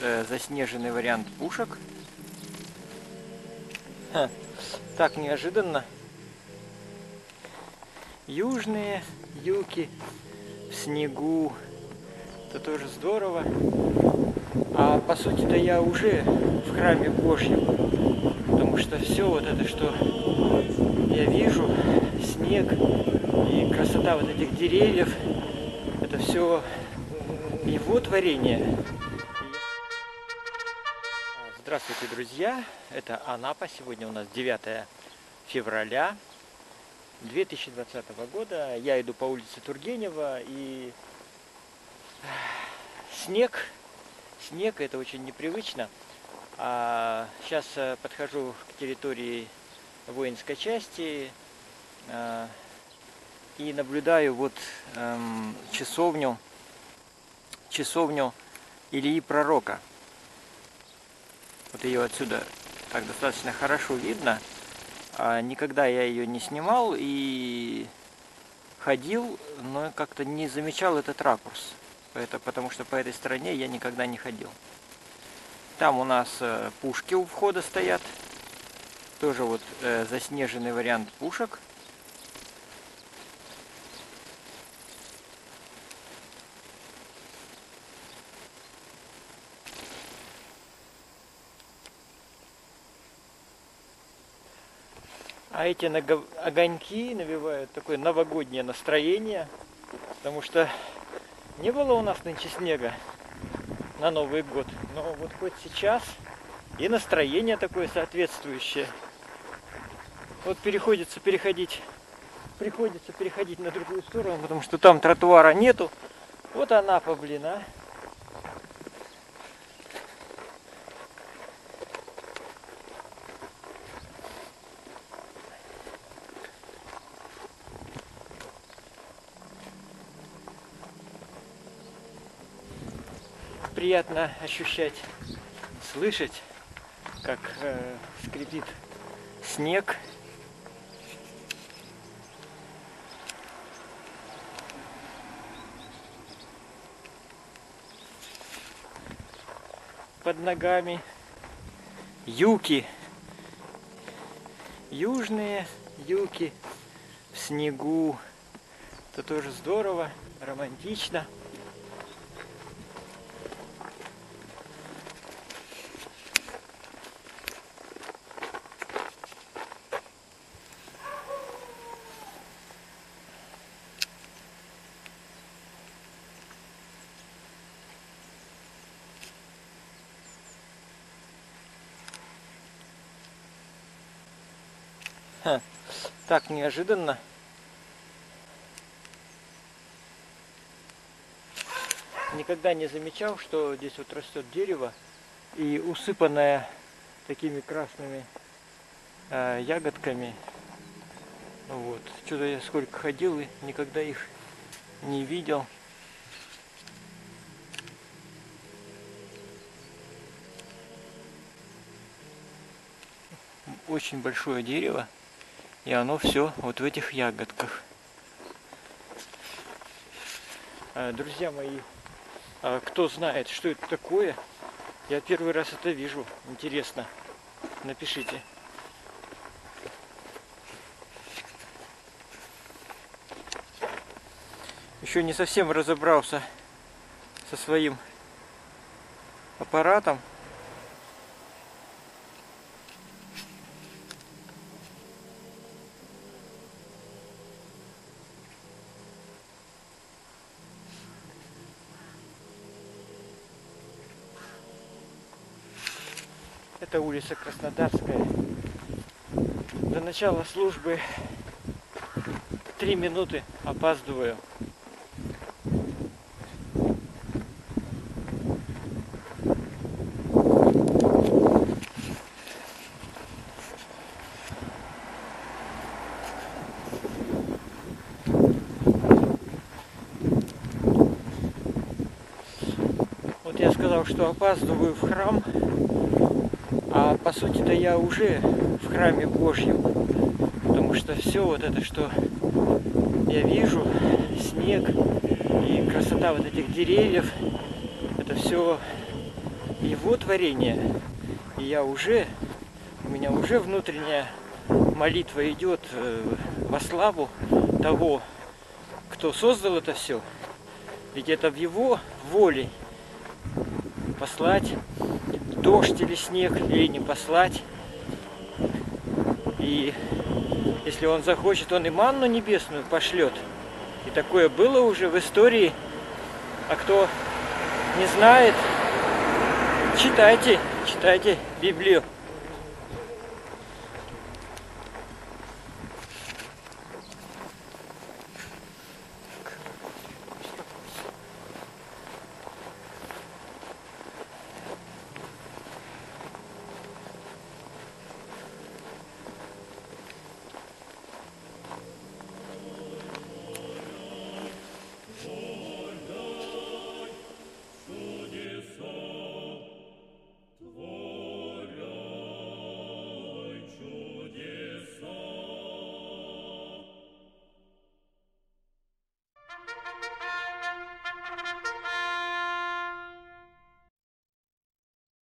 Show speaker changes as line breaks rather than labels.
заснеженный вариант пушек. Так неожиданно. Южные юки в снегу. Это тоже здорово. А по сути-то я уже в храме Божьем. Потому что все вот это, что я вижу, снег и красота вот этих деревьев, это все его творение. Здравствуйте, друзья! Это Анапа. Сегодня у нас 9 февраля 2020 года. Я иду по улице Тургенева, и снег, это очень непривычно. Сейчас подхожу к территории воинской части и наблюдаю вот часовню Ильи Пророка. Вот ее отсюда так достаточно хорошо видно. Никогда я ее не снимал и ходил, но как-то не замечал этот ракурс. Потому что по этой стороне я никогда не ходил. Там у нас пушки у входа стоят. Тоже вот заснеженный вариант пушек. А эти огоньки навевают такое новогоднее настроение, потому что не было у нас нынче снега на Новый год, но вот хоть сейчас и настроение такое соответствующее. Вот приходится переходить на другую сторону, потому что там тротуара нету. Вот Анапа, блин, а. Приятно ощущать, слышать, как скрипит снег. Под ногами юки, южные юки в снегу. Это тоже здорово, романтично. Так неожиданно. Никогда не замечал, что здесь вот растет дерево и усыпанное такими красными ягодками. Вот. Что-то я сколько ходил и никогда их не видел. Очень большое дерево. И оно все вот в этих ягодках. Друзья мои, кто знает, что это такое, я первый раз это вижу. Интересно. Напишите. Еще не совсем разобрался со своим аппаратом. Это улица Краснодарская. До начала службы 3 минуты опаздываю. Вот я сказал, что опаздываю в храм. А по сути-то я уже в храме Божьем, потому что все вот это, что я вижу, снег и красота вот этих деревьев, это все Его творение. И у меня уже внутренняя молитва идет во славу того, кто создал это все. Ведь это в его воле послать дождь или снег, или не послать. И если он захочет, он и манну небесную пошлет. И такое было уже в истории. А кто не знает, читайте Библию.